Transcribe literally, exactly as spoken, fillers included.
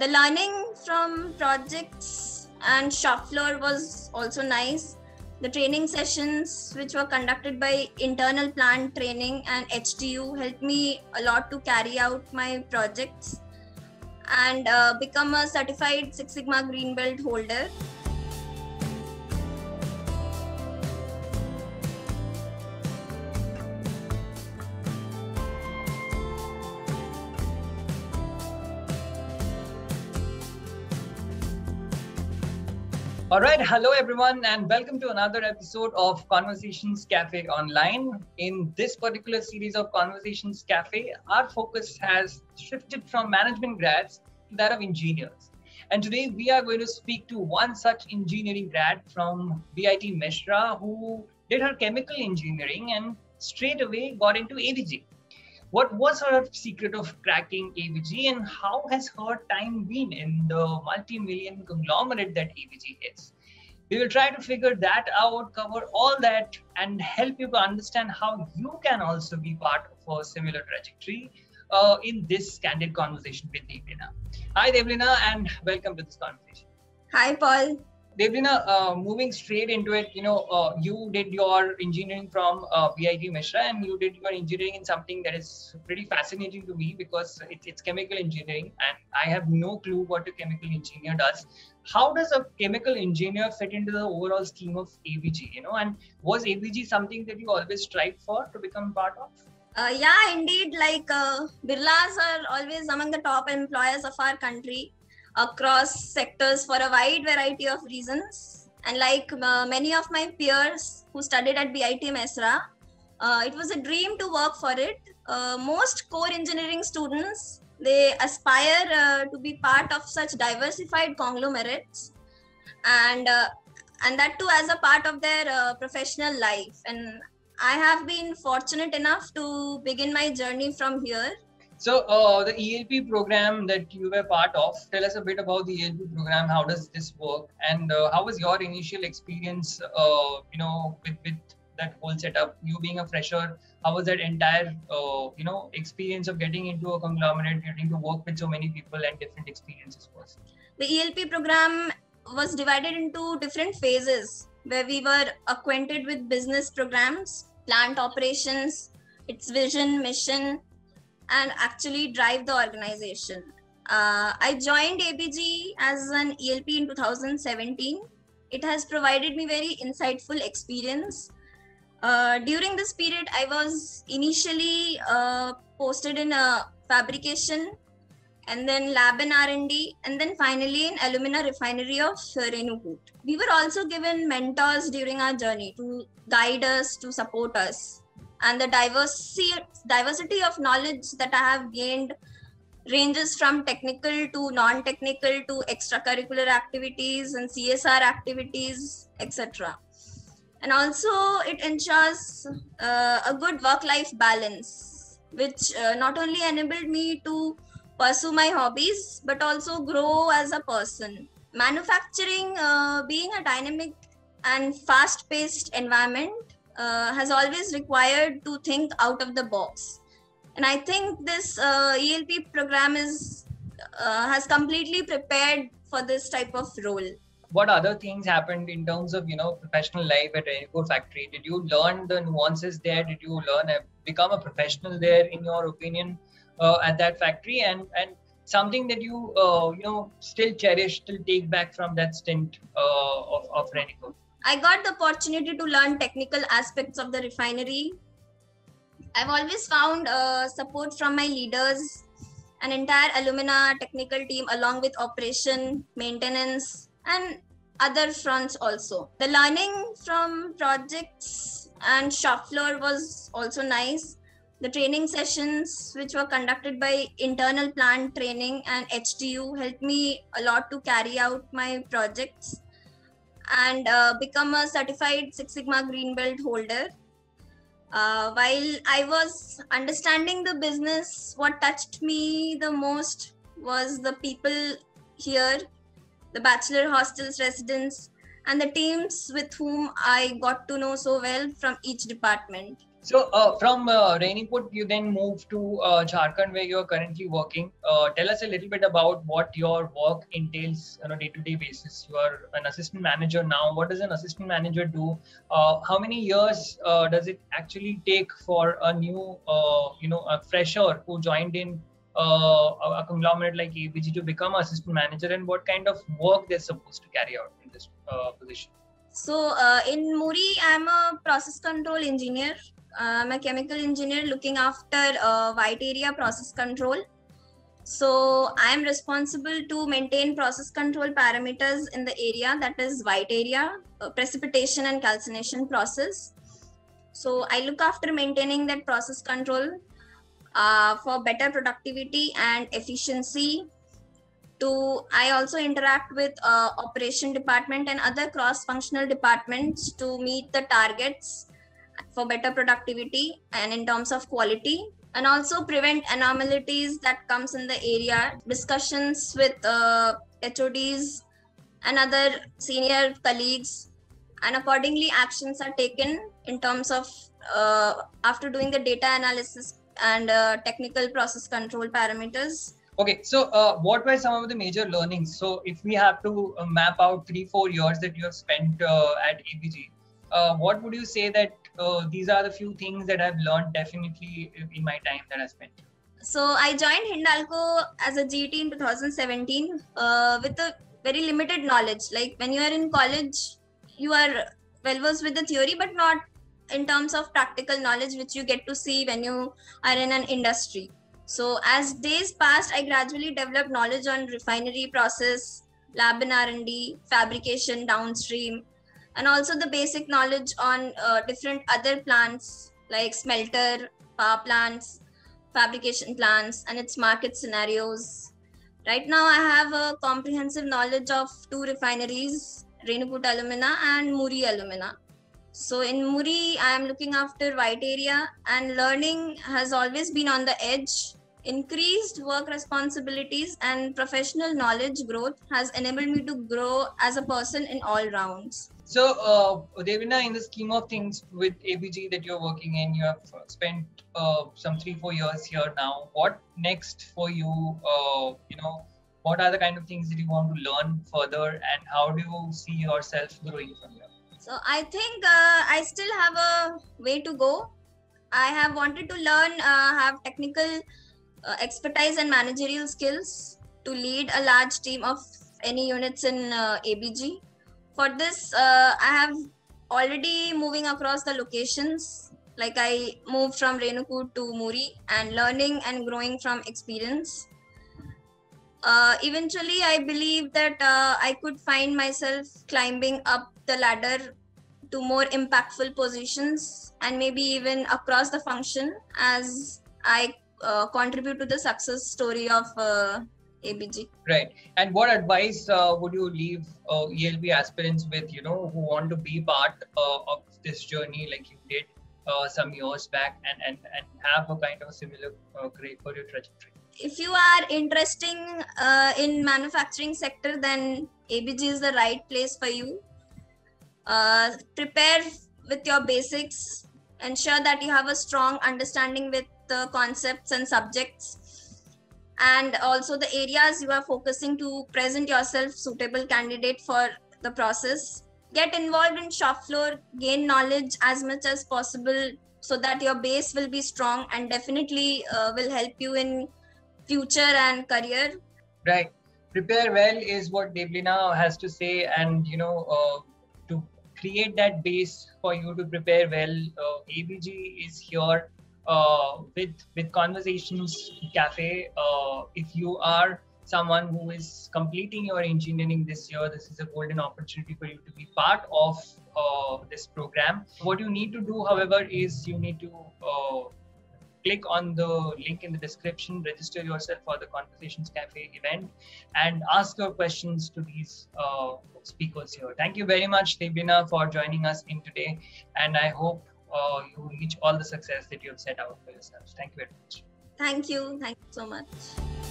The learning from projects and shop floor was also nice. The training sessions, which were conducted by internal plant training and H T U, helped me a lot to carry out my projects and uh, become a certified Six Sigma Green Belt holder. All right, hello everyone, and welcome to another episode of Conversations Cafe Online. In this particular series of Conversations Cafe, our focus has shifted from management grads to that of engineers. And today we are going to speak to one such engineering grad from B I T Mishra who did her chemical engineering and straight away got into A V G. What was her secret of cracking A V G, and how has her time been in the multi-million conglomerate that A V G is? We will try to figure that out, cover all that, and help you to understand how you can also be part of a similar trajectory uh, in this candid conversation with Devlina. Hi Devlina, and welcome to this conversation. Hi Paul. Devlina, uh, moving straight into it, you know, uh, you did your engineering from uh, B I T Mishra, and you did your engineering in something that is pretty fascinating to me because it, it's chemical engineering, and I have no clue what a chemical engineer does. How does a chemical engineer fit into the overall scheme of A V G, you know, and was A V G something that you always strived for to become part of? Uh, yeah, indeed, like uh, Birlas are always among the top employers of our country across sectors for a wide variety of reasons. And like uh, many of my peers who studied at B I T Mishra, uh, it was a dream to work for it. Uh, most core engineering students, they aspire uh, to be part of such diversified conglomerates, and uh, and that too as a part of their uh, professional life. And I have been fortunate enough to begin my journey from here. So uh, the E L P program that you were part of, tell us a bit about the E L P program. How does this work, and uh, how was your initial experience, uh, you know, with, with that whole setup? You being a fresher, how was that entire, uh, you know, experience of getting into a conglomerate, getting to work with so many people and different experiences was? The E L P program was divided into different phases where we were acquainted with business programs, plant operations, its vision, mission, and actually drive the organization. Uh, I joined A B G as an E L P in two thousand seventeen. It has provided me very insightful experience. Uh, during this period, I was initially uh, posted in a fabrication, and then lab and R and D, and then finally in alumina refinery of Renukoot. We were also given mentors during our journey to guide us, to support us. And the diversity, diversity of knowledge that I have gained ranges from technical to non-technical to extracurricular activities and C S R activities, et cetera. And also it ensures uh, a good work-life balance, which uh, not only enabled me to pursue my hobbies, but also grow as a person. Manufacturing, uh, being a dynamic and fast-paced environment, Uh, has always required to think out of the box, and I think this uh, E L P program is uh, has completely prepared for this type of role. What other things happened in terms of, you know, professional life at Renukoot factory? Did you learn the nuances there? Did you learn uh, become a professional there, in your opinion, uh, at that factory? And and something that you uh, you know still cherish, still take back from that stint uh, of of Renukoot? I got the opportunity to learn technical aspects of the refinery. I've always found uh, support from my leaders, an entire alumina technical team, along with operation, maintenance, and other fronts also. The learning from projects and shop floor was also nice. The training sessions, which were conducted by internal plant training and H T U, helped me a lot to carry out my projects and uh, become a certified Six Sigma Green Belt holder. Uh, while I was understanding the business, what touched me the most was the people here, the bachelor hostels residents, and the teams with whom I got to know so well from each department. So uh, from uh, Rainiput, you then moved to uh, Jharkhand, where you are currently working. Uh, tell us a little bit about what your work entails on a day-to-day basis. You are an assistant manager now. What does an assistant manager do? Uh, how many years uh, does it actually take for a new, uh, you know, a fresher who joined in uh, a, a conglomerate like A B G to become assistant manager, and what kind of work they're supposed to carry out in this uh, position? So uh, in Muri, I'm a process control engineer. I'm a chemical engineer looking after uh, white area process control. So I'm responsible to maintain process control parameters in the area, that is white area, uh, precipitation and calcination process. So I look after maintaining that process control uh, for better productivity and efficiency. To I also interact with uh, operation department and other cross-functional departments to meet the targets for better productivity and in terms of quality, and also prevent anomalies that comes in the area. Discussions with uh, H O Ds and other senior colleagues, and accordingly actions are taken in terms of uh, after doing the data analysis and uh, technical process control parameters. Okay, so uh, what were some of the major learnings? So if we have to uh, map out three, four years that you have spent uh, at A B G, uh, what would you say that uh, these are the few things that I've learned definitely in my time that I spent? So I joined Hindalco as a G T in two thousand seventeen uh, with a very limited knowledge. Like when you are in college, you are well versed with the theory, but not in terms of practical knowledge, which you get to see when you are in an industry. So as days passed, I gradually developed knowledge on refinery process, lab and R and D, fabrication downstream, and also the basic knowledge on uh, different other plants like smelter, power plants, fabrication plants, and its market scenarios. Right now, I have a comprehensive knowledge of two refineries, Rainiput Alumina and Muri Alumina. So in Muri, I am looking after white area, and learning has always been on the edge. Increased work responsibilities and professional knowledge growth has enabled me to grow as a person in all rounds. So, uh, Devina, in the scheme of things with A B G that you're working in, you have spent uh, some three, four years here now. What next for you? Uh, you know, what are the kind of things that you want to learn further, and how do you see yourself growing from here? So I think uh, I still have a way to go. I have wanted to learn, uh, have technical uh, expertise and managerial skills to lead a large team of any units in uh, A B G. For this, uh, I have already moving across the locations. Like I moved from Rainiput to Muri and learning and growing from experience. Uh, eventually, I believe that uh, I could find myself climbing up the ladder to more impactful positions and maybe even across the function as I uh, contribute to the success story of uh, A B G. Right. And what advice uh, would you leave uh, E L B aspirants with, you know, who want to be part uh, of this journey like you did uh, some years back and, and, and have a kind of a similar uh, career trajectory? If you are interested uh, in manufacturing sector, then A B G is the right place for you. Uh, prepare with your basics. Ensure that you have a strong understanding with the concepts and subjects, and also the areas you are focusing to present yourself suitable candidate for the process. Get involved in shop floor, gain knowledge as much as possible so that your base will be strong and definitely uh, will help you in future and career. Right. Prepare well is what Devlina has to say, and you know, uh, to create that base for you to prepare well, uh, A B G is here uh, with with Conversations Cafe. Uh, if you are someone who is completing your engineering this year, this is a golden opportunity for you to be part of uh, this program. What you need to do, however, is you need to uh, click on the link in the description, register yourself for the Conversations Cafe event, and ask your questions to these uh, speakers here. Thank you very much, Devlina, for joining us in today, and I hope uh, you reach all the success that you have set out for yourselves. Thank you very much. Thank you. Thank you so much.